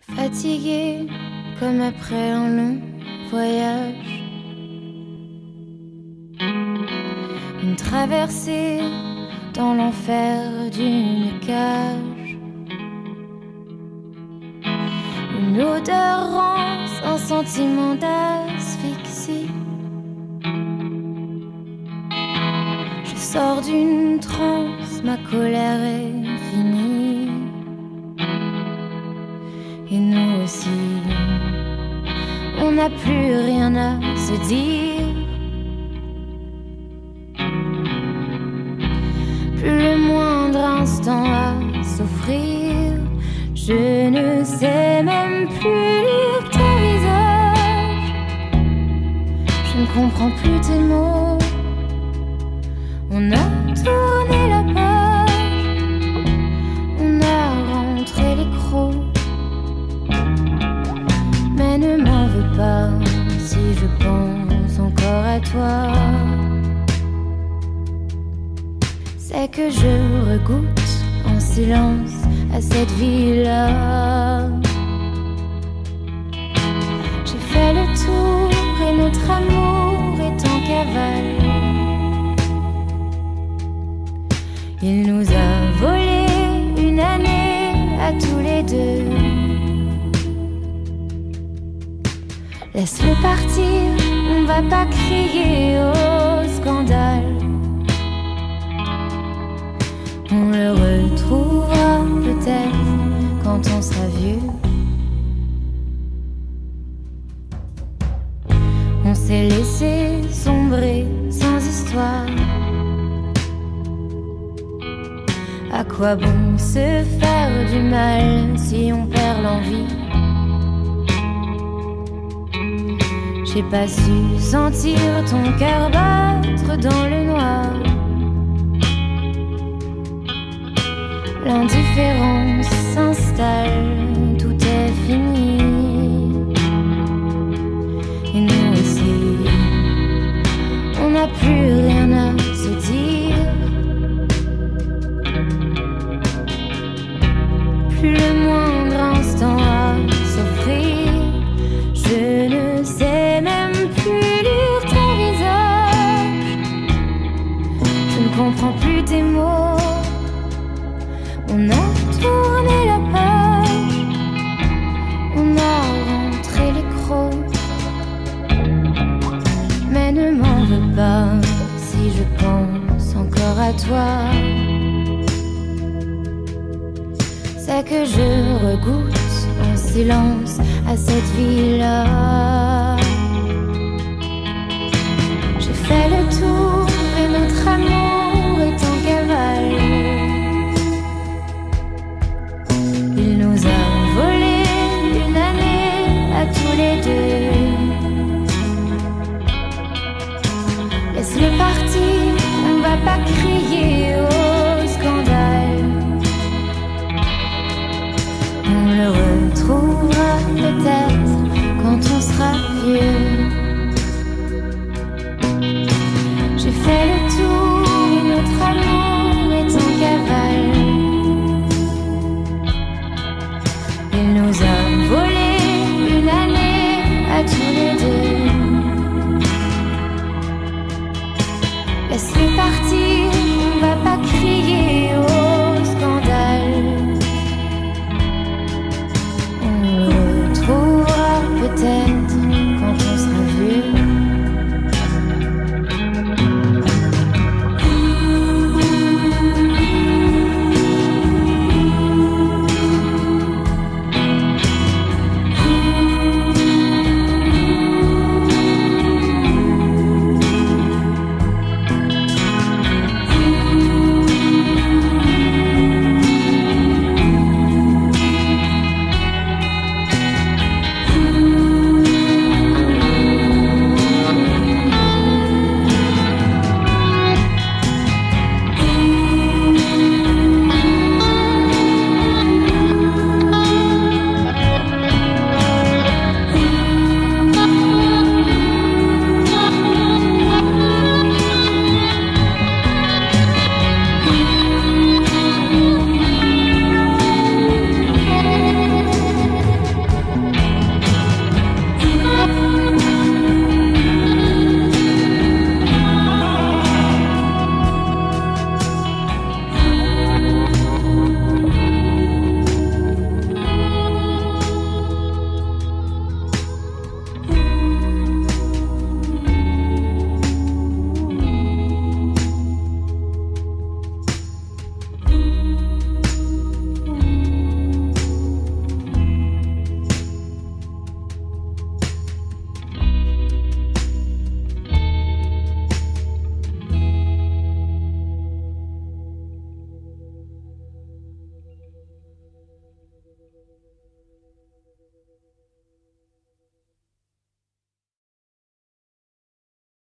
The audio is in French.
Fatigué comme après un long voyage, une traversée dans l'enfer d'une cage, une odeur rance, un sentiment d'asphyxie. Je sors d'une transe, ma colère est finie. Et nous aussi, on n'a plus rien à se dire. Plus le moindre instant à s'offrir. Je ne sais même plus lire ton visage. Je ne comprends plus tes mots. On a tourné la page, on a rentré les crocs. Mais ne m'en veux pas si je pense encore à toi. C'est que je regoute en silence à cette vie-là. J'ai fait le tour et notre amour est en cavale. Il nous a volé une année à tous les deux. Laisse-le partir, on va pas crier au scandale. On le retrouvera peut-être quand on sera vieux. On s'est laissé sombrer sans histoire. À quoi bon se faire du mal si on perd l'envie? J'ai pas su sentir ton cœur battre dans le noir. L'indifférence s'installe, tout est fini. Et nous aussi, on n'a plus rien à se dire. Plus le moindre instant à s'offrir. Je ne sais même plus lire ton visage. Je ne comprends plus tes mots. On a tourné la page, on a rentré les crocs. Mais ne m'en veux pas si je pense encore à toi. C'est que je regoute en silence à cette vie-là. J'ai fait le tour et notre amour est en cavale. Il nous a volé une année à tous les deux. Laisse-le partir, on va pas crier au scandale. On le retrouvera peut-être quand on sera vieux. J'ai fait le tour et notre amour est en cavale. Il nous a volé une année à tous les deux. Laisse-le partir, on va pas crier au scandale. On le retrouvera peut-être